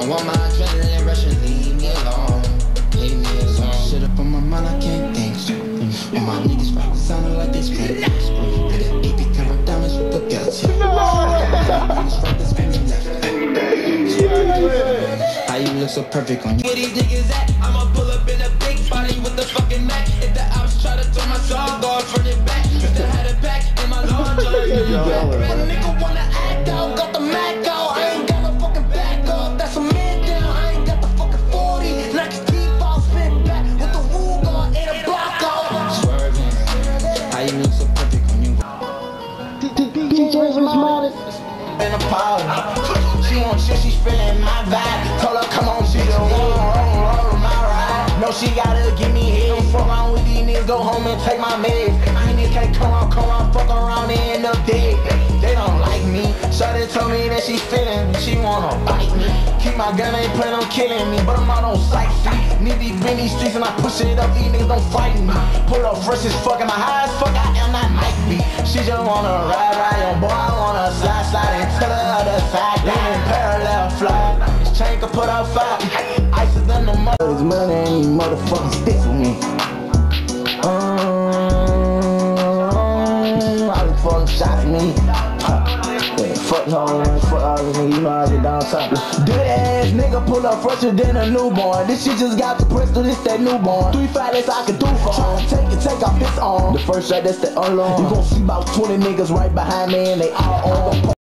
don't want my adrenaline rush and leave me alone. Leave me alone. Shit up on my mind, I can't think straight. And my niggas rap sounding like this great. Nigga, AP camera diamonds with the guts. How you look so perfect on you? Where these niggas at? I'ma pull up in a big body with the fucking Mac. If the ops try to throw my song, go front it back. Still had it back in my lawn jar. Red nigga wanna act out, got the Mac out. I ain't got no fucking back up. That's a man down. I ain't got the fucking 40. Knock his teeth out, spit back with the wool guard and a block out. Swerving. How you look so perfect on you? DJ's modest. In a party. She want shit, she's feeling my vibe. Told her, come on, she the roll my ride. No, she gotta give me head. Don't fuck around with these niggas, go home and take my meds. These niggas can't come around, fuck around and end up dead. They don't like me. Shawty told me that she feeling me, she wanna bite me. Keep my gun, ain't plan on killing me, but I'm out on sight, see. Need these in these streets and I push it up, these niggas don't fight me. Pull up fresh as fuck, and my high as fuck, I am not Mike B. She just wanna ride, on boy, I wanna slide, and tell her the side, leaning parallel fly. This chain can put out fire, ice is than the mother's money, and these motherfuckers stick with me. All these fucking shots me. Fuck home, fuck all this nigga, you know I get down top. Dead ass nigga pull up fresher than a newborn. This shit just got the pistol, this that newborn. 3 5 that's I can do for him. Take off his arm. The first shot, that's the alarm. You gon' see about 20 niggas right behind me and they all on.